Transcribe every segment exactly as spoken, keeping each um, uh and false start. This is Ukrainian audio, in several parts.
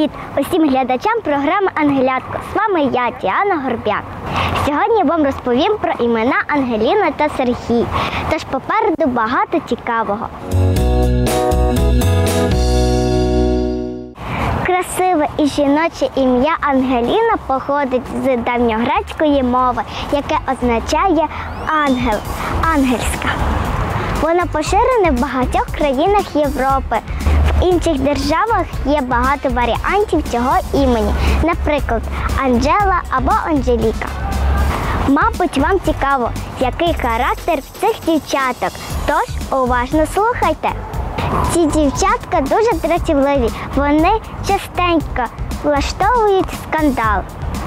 Привіт усім глядачам програми «Ангелятко». З вами я, Діана Горбяк. Сьогодні я вам розповім про імена Ангеліна та Сергій. Тож попереду багато цікавого. Красиве і жіноче ім'я Ангеліна походить з давньогрецької мови, яке означає «ангел», «ангельська». Воно поширене в багатьох країнах Європи. В інших державах є багато варіантів цього імені, наприклад, Анджела або Анжеліка. Мабуть, вам цікаво, який характер в цих дівчаток, тож уважно слухайте. Ці дівчатка дуже дратівливі, вони частенько влаштовують скандал.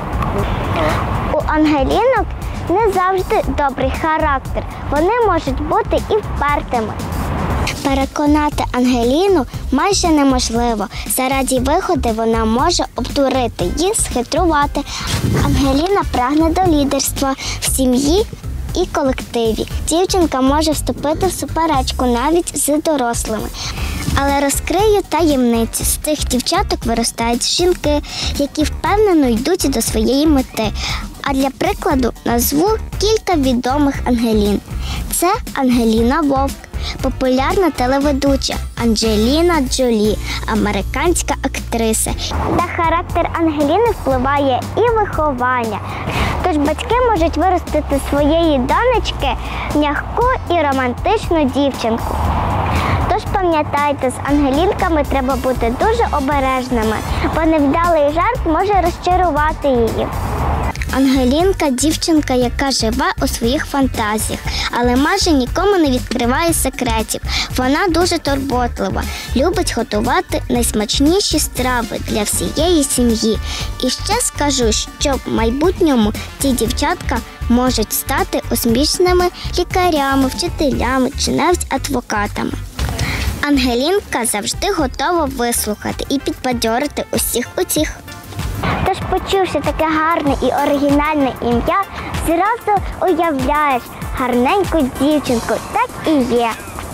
У Ангелінок не завжди добрий характер, вони можуть бути і впертими. Переконати Ангеліну майже неможливо. Заради вигоди вона може обдурити її, схитрувати. Ангеліна прагне до лідерства в сім'ї і колективі. Дівчинка може вступити в суперечку навіть з дорослими. Але розкрию таємницю. З цих дівчаток виростають жінки, які впевнено йдуть до своєї мети. А для прикладу назву кілька відомих Ангелін. Це Ангеліна Вовк, популярна телеведуча, Анджеліна Джолі, американська актриса. На характер Ангеліни впливає і виховання. Тож батьки можуть виростити своєї донечки м'яку і романтичну дівчинку. Тож пам'ятайте, з Ангелінками треба бути дуже обережними, бо невдалий жарт може розчарувати її. Ангелінка – дівчинка, яка живе у своїх фантазіях, але майже нікому не відкриває секретів. Вона дуже турботлива, любить готувати найсмачніші страви для всієї сім'ї. І ще скажу, що в майбутньому ці дівчатка можуть стати успішними лікарями, вчителями чи навіть адвокатами. Ангелінка завжди готова вислухати і підбадьорити усіх утіх. Тож, почувши таке гарне і оригінальне ім'я, зразу уявляєш гарненьку дівчинку. Так і є.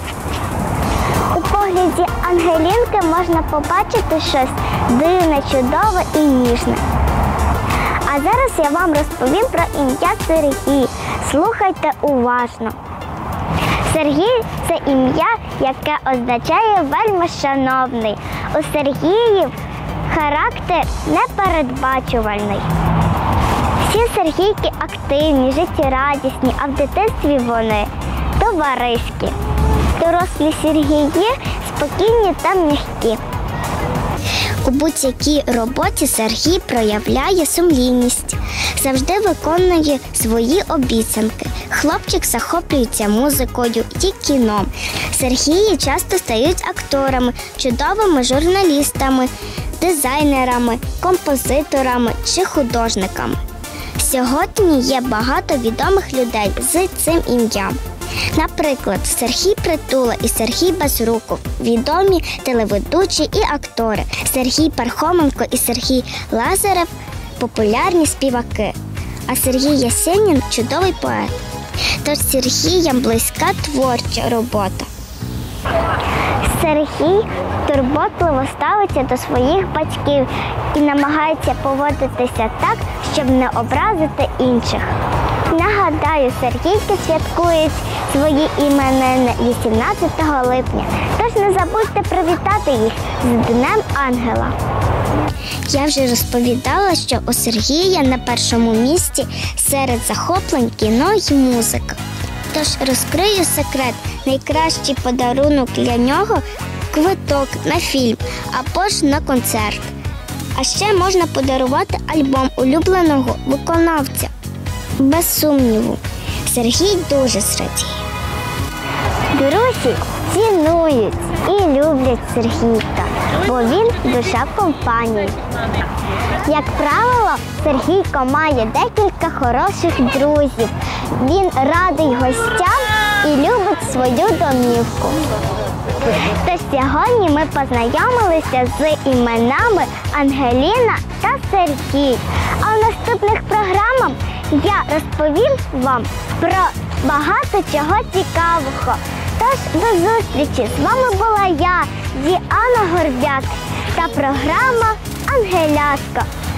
У погляді Ангелінки можна побачити щось дивне, чудове і ніжне. А зараз я вам розповім про ім'я Сергій. Слухайте уважно. Сергій – це ім'я, яке означає «вельми шановний». У Сергіїв характер непередбачувальний. Всі Сергійки активні, життєрадісні, а в дитинстві вони товариські. Дорослі Сергії спокійні та м'які. У будь-якій роботі Сергій проявляє сумлінність, завжди виконує свої обіцянки. Хлопчик захоплюється музикою і кіном. Сергії часто стають акторами, чудовими журналістами, дизайнерами, композиторами чи художниками. Сьогодні є багато відомих людей з цим ім'ям. Наприклад, Сергій Притула і Сергій Безруков – відомі телеведучі і актори. Сергій Пархоменко і Сергій Лазарев – популярні співаки. А Сергій Ясенін – чудовий поет. Тож Сергіям близька творча робота. Сергій турботливо ставиться до своїх батьків і намагається поводитися так, щоб не образити інших. Нагадаю, Сергійки святкують свої іменини вісімнадцятого липня, тож не забудьте привітати їх з Днем Ангела. Я вже розповідала, що у Сергія на першому місці серед захоплень кіно і музика. Тож розкрию секрет, найкращий подарунок для нього – квиток на фільм або ж на концерт. А ще можна подарувати альбом улюбленого виконавця. Без сумніву, Сергій дуже зрадіє. Друзі цінують і люблять Сергійка, бо він душа компанії. Як правило, Сергійко має декілька хороших друзів. Він радий гостям і любить свою домівку. Тож сьогодні ми познайомилися з іменами Ангеліна та Сергій. А в наступних програмах я розповім вам про багато чого цікавого. Тож до зустрічі! З вами була я, Діана Горбяк, та програма ангелятка.